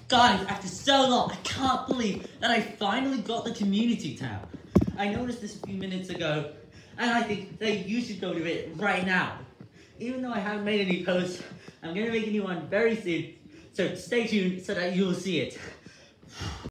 Guys, after so long, I can't believe that I finally got the community tab. I noticed this a few minutes ago, and I think that you should go to it right now. Even though I haven't made any posts, I'm going to make a new one very soon, so stay tuned so that you'll see it.